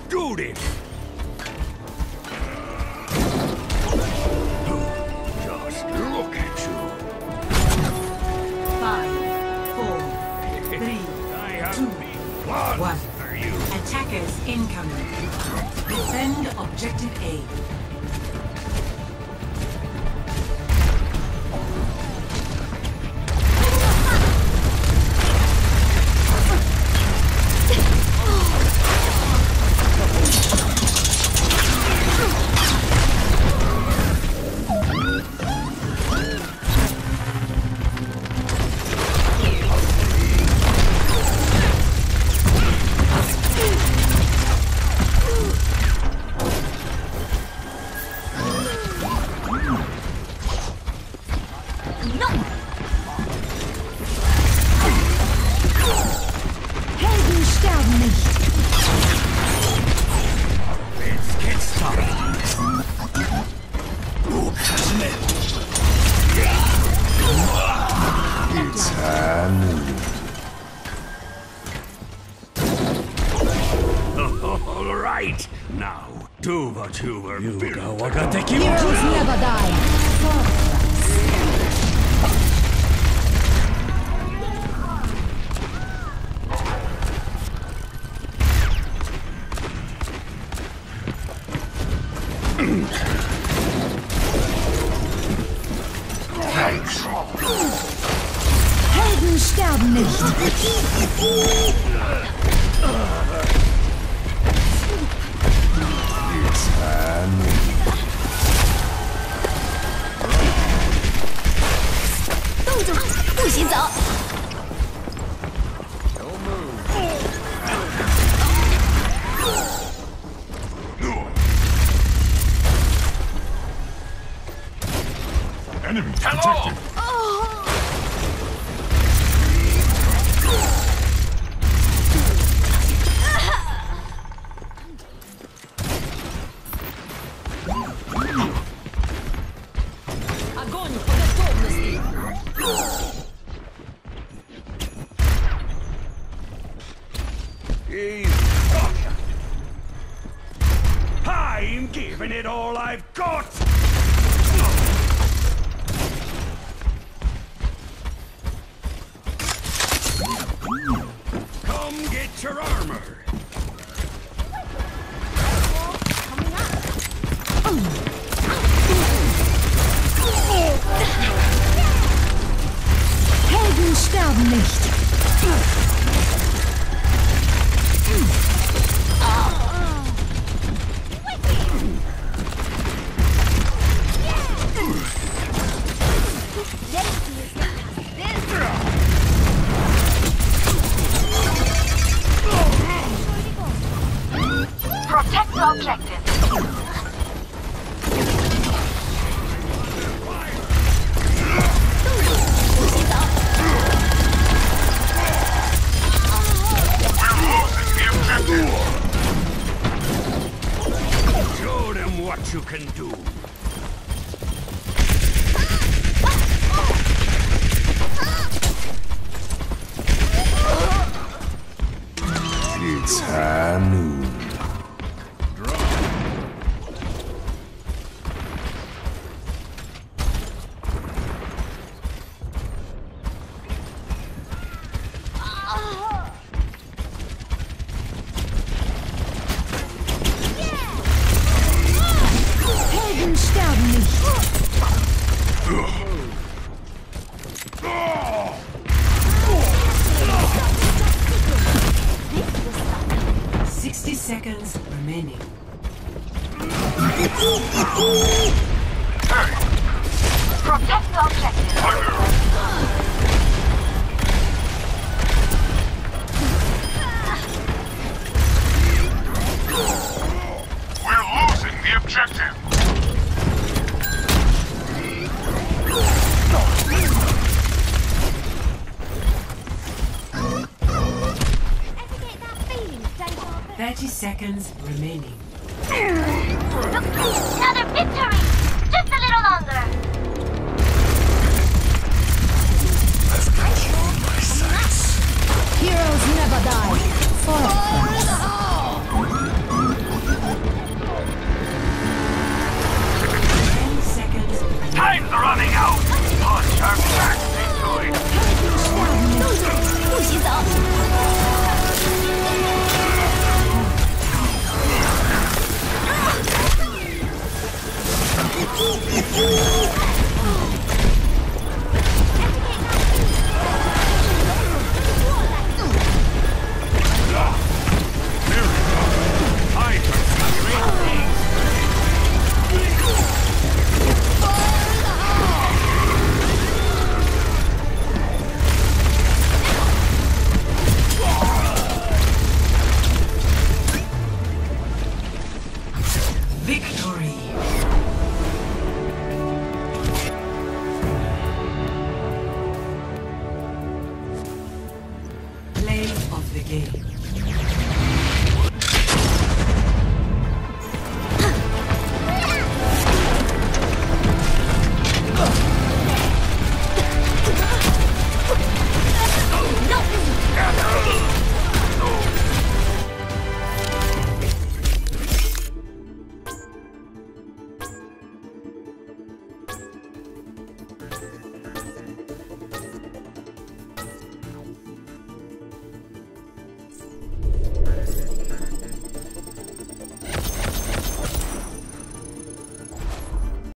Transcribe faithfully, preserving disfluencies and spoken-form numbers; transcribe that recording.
do this! Just look at you. Five, four, three, two, one. Are you? Attackers incoming. Defend objective A. All right, now do what you were built. Heroes never die. Helden sterben nicht. Enemy detected. Огонь по готовности. I'm giving it all I've got. Come get your armor. Helden sterben nicht. Protect the objective. Show them what you can do. It's high noon. Helden sterben nicht. Sixty seconds remaining. Protect the objective. We're losing the objective. Thirty seconds remaining. Another victory! Just a little longer. I've got you in my sights. Heroes never die. Forever.